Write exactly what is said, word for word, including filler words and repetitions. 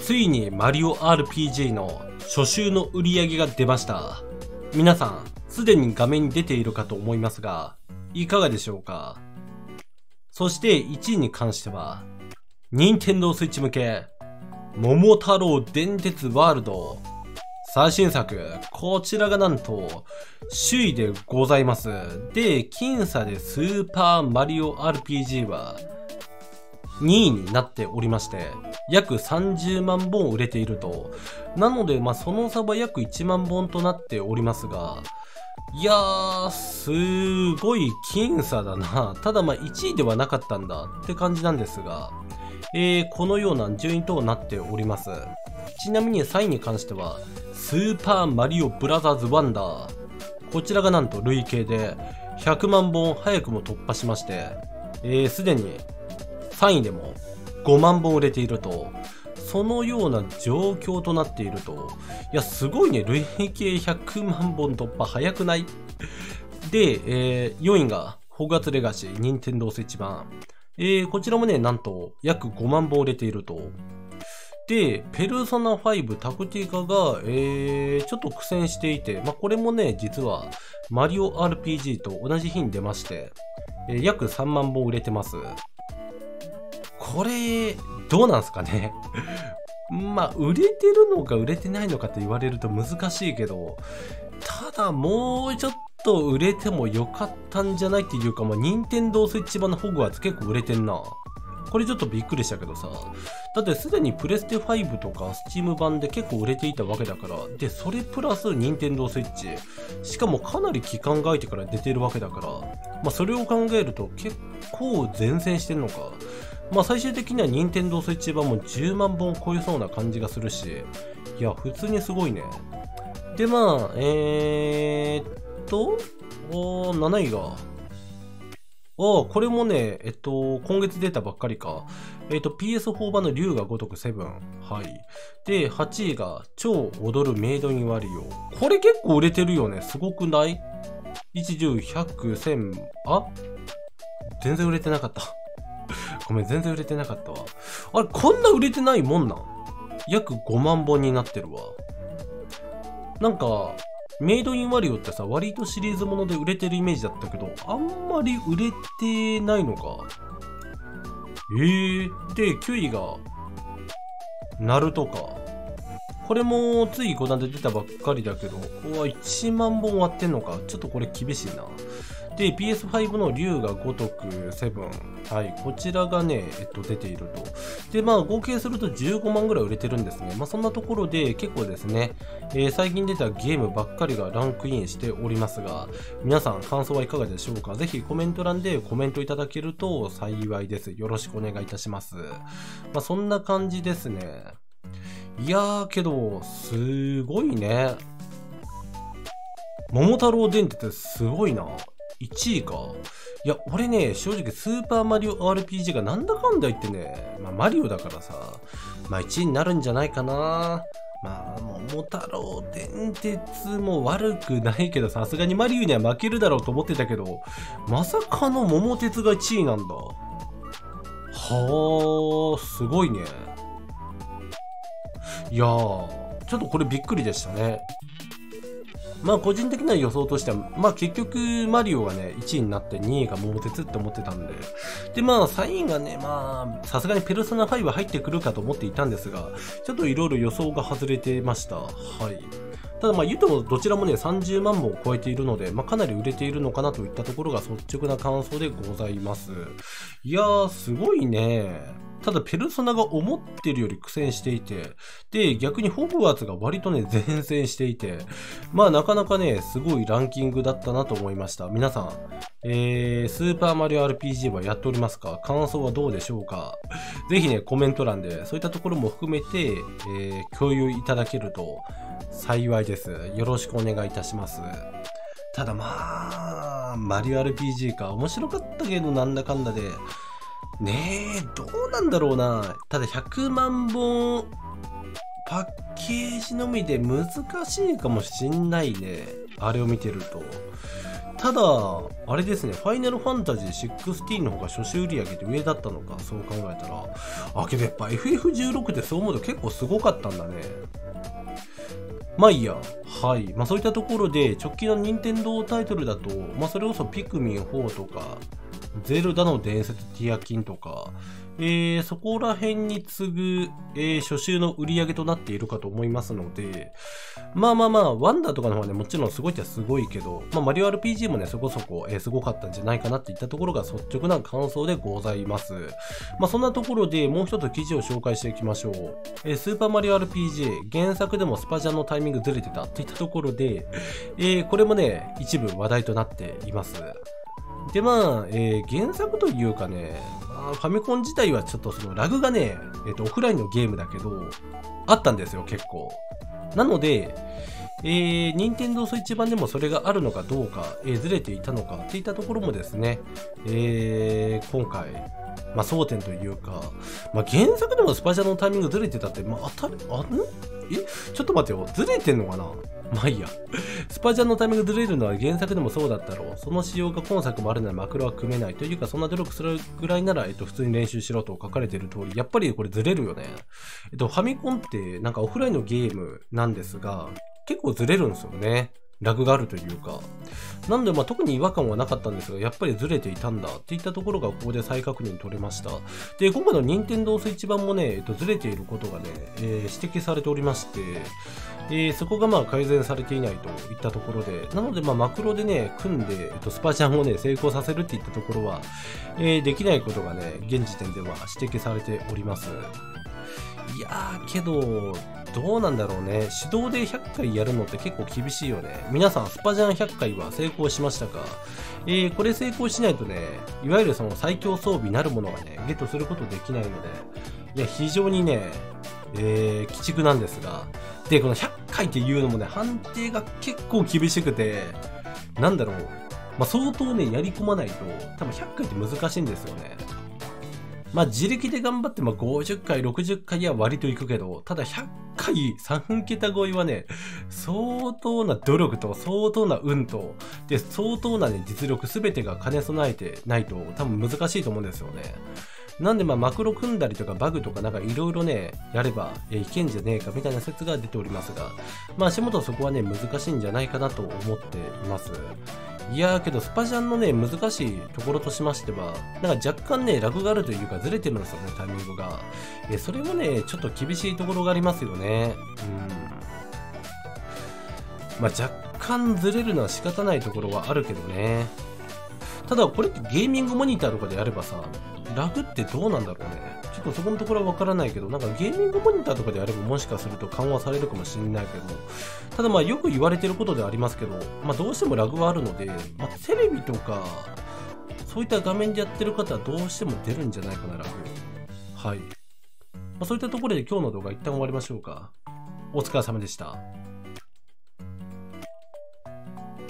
ついにマリオ アールピージー の初週の売り上げが出ました。皆さん、すでに画面に出ているかと思いますが、いかがでしょうか。そしていちいに関しては、任天堂スイッチ向け、桃太郎電鉄ワールド、最新作、こちらがなんと、首位でございます。で、僅差でスーパーマリオ アールピージー は、にいになっておりまして、約さんじゅうまんぼん売れていると。なので、まあ、その差は約いちまんぼんとなっておりますが、いやー、すごい僅差だな。ただ、まあ、いちいではなかったんだって感じなんですが、えー、このような順位となっております。ちなみにさいに関しては、スーパーマリオブラザーズワンダー。こちらがなんと累計でひゃくまんぼん早くも突破しまして、えー、すでにさんいでもごまんぼん売れていると、そのような状況となっていると。いや、すごいね。累計ひゃくまんぼん突破早くない？で、えー、よんいがホグワーツレガシー、任天堂スイッチ版。えー、こちらもね、なんと約ごまんぼん売れていると。で、ペルソナファイブタクティカが、えー、ちょっと苦戦していて、まあ、これもね、実はマリオ アールピージー と同じ日に出まして、えー、約さんまんぼん売れてます。これ、どうなんすかね。まあ、売れてるのか売れてないのかって言われると難しいけど、ただもうちょっと売れてもよかったんじゃないっていうか、まあ、任天堂スイッチ版のホグワーツ結構売れてんな。これちょっとびっくりしたけどさ。だってすでにプレステファイブとかスチーム版で結構売れていたわけだから。で、それプラス任天堂スイッチ。しかもかなり期間が空いてから出てるわけだから。まあそれを考えると結構前線してんのか。まあ最終的には任天堂スイッチ版もじゅうまんぼん超えそうな感じがするし。いや、普通にすごいね。で、まあ、えーっと、おー、なないが。ああ、これもね、えっと、今月出たばっかりか。えっと、ピーエスフォー 版の竜が如くセブン。はい。で、はちいが、超踊るメイドインワリオ。これ結構売れてるよね。すごくない？ いち、じゅう、ひゃく、せん、あ？全然売れてなかった。ごめん、全然売れてなかったわ。あれ、こんな売れてないもんなん？約ごまんぼんになってるわ。なんか、メイドインワリオってさ、割とシリーズもので売れてるイメージだったけど、あんまり売れてないのか。えー、で、きゅういが、ナルトか。これもついこの間出たばっかりだけど、うわ、いちまんぼん割ってんのか。ちょっとこれ厳しいな。で、ピーエスファイブ の竜が如くセブン。はい。こちらがね、えっと、出ていると。で、まあ、合計するとじゅうごまんぐらい売れてるんですね。まあ、そんなところで結構ですね、えー、最近出たゲームばっかりがランクインしておりますが、皆さん感想はいかがでしょうか？ぜひコメント欄でコメントいただけると幸いです。よろしくお願いいたします。まあ、そんな感じですね。いやー、けど、すごいね。桃太郎電鉄すごいな。いちいか。いや、俺ね、正直スーパーマリオ アールピージー がなんだかんだ言ってね、まあマリオだからさ、まあいちいになるんじゃないかな。まあ、桃太郎電鉄も悪くないけど、さすがにマリオには負けるだろうと思ってたけど、まさかの桃鉄がいちいなんだ。はー、すごいね。いやー、ちょっとこれびっくりでしたね。まあ個人的な予想としては、まあ結局マリオがね、いちいになってにいが桃鉄って思ってたんで。でまあさんいがね、まあさすがにペルソナファイブ入ってくるかと思っていたんですが、ちょっといろいろ予想が外れてました。はい。ただまあ言うてもどちらもね、さんじゅうまんぼんを超えているので、まあかなり売れているのかなといったところが率直な感想でございます。いやー、すごいね。ただ、ペルソナが思ってるより苦戦していて、で、逆にホグワーツが割とね、前線していて、まあ、なかなかね、すごいランキングだったなと思いました。皆さん、えー、スーパーマリオ アールピージー はやっておりますか？感想はどうでしょうか？ぜひね、コメント欄で、そういったところも含めて、えー、共有いただけると幸いです。よろしくお願いいたします。ただまあ、マリオ アールピージー か、面白かったけど、なんだかんだで、ねえ、どうなんだろうな。ただひゃくまんぼんパッケージのみで難しいかもしんないね。あれを見てると。っただ、あれですね、ファイナルファンタジーじゅうろくの方が初週売上って上だったのか、そう考えたら。あ、けどやっぱ エフエフじゅうろく ってそう思うと結構すごかったんだね。まあいいや。はい。まあそういったところで、直近の任天堂タイトルだと、まあそれこそピクミンフォーとか、ゼルダの伝説ティアキンとか、えー、そこら辺に次ぐ、えー、初週の売り上げとなっているかと思いますので、まあまあまあ、ワンダーとかの方はね、もちろんすごいっちゃすごいけど、まあマリオ アールピージー もね、そこそこ、えー、すごかったんじゃないかなっていったところが率直な感想でございます。まあそんなところでもう一つ記事を紹介していきましょう。えー、スーパーマリオ アールピージー、原作でもスパジャンのタイミングずれてたっていったところで、えー、これもね、一部話題となっています。でまあ、えー、原作というかね、ファミコン自体はちょっとそのラグがね、えっと、オフラインのゲームだけど、あったんですよ、結構。なので、えー、任天堂スイッチ版でもそれがあるのかどうか、えー、ずれていたのかっていったところもですね、えー、今回、まあ、争点というか、まあ、原作でもスパジャのタイミングずれてたって、まあ、当たり、あんえちょっと待ってよ、ずれてんのかなまあいいや。スパジャンのタイミングずれるのは原作でもそうだったろう。その仕様が今作もあるならマクロは組めないというか、そんな努力するぐらいなら、えっと、普通に練習しろと書かれている通り、やっぱりこれずれるよね。えっと、ファミコンってなんかオフラインのゲームなんですが、結構ずれるんですよね。ラグがあるというか。なんで、まあ、特に違和感はなかったんですが、やっぱりずれていたんだっていったところがここで再確認取れました。で、今回の任天堂スイッチ版もね、えっと、ずれていることがね、えー、指摘されておりまして、えー、そこがまあ改善されていないといったところで、なのでまあマクロでね、組んで、えっと、スパジャンをね、成功させるっていったところは、えー、できないことがね、現時点では指摘されております。いやー、けど、どうなんだろうね。手動でひゃっかいやるのって結構厳しいよね。皆さん、スパジャンひゃっかいは成功しましたか？えー、これ成功しないとね、いわゆるその最強装備なるものがね、ゲットすることできないので、いや、非常にね、えー、鬼畜なんですが。で、このひゃっかいっていうのもね、判定が結構厳しくて、なんだろう。まあ、相当ね、やり込まないと、多分ひゃっかいって難しいんですよね。まあ自力で頑張ってまあごじゅっかい、ろくじゅっかいは割といくけど、ただひゃっかいさん桁超えはね、相当な努力と相当な運と、で、相当なね、実力すべてが兼ね備えてないと多分難しいと思うんですよね。なんでまあマクロ組んだりとかバグとかなんかいろいろね、やれば、えー、いけんじゃねえかみたいな説が出ておりますが、まあ足元そこはね、難しいんじゃないかなと思っています。いやーけどスパジャンのね、難しいところとしましては、なんか若干ね、ラグがあるというかずれてるんですよね、タイミングが。えー、それもね、ちょっと厳しいところがありますよね。うん。まあ若干ずれるのは仕方ないところはあるけどね。ただこれってゲーミングモニターとかでやればさ、ラグってどうなんだろうね。ちょっとそこのところはわからないけど、なんかゲーミングモニターとかでやればもしかすると緩和されるかもしれないけど、ただまあよく言われてることではありますけど、まあどうしてもラグはあるので、まあテレビとか、そういった画面でやってる方はどうしても出るんじゃないかな、ラグ。はい。まあそういったところで今日の動画一旦終わりましょうか。お疲れ様でした。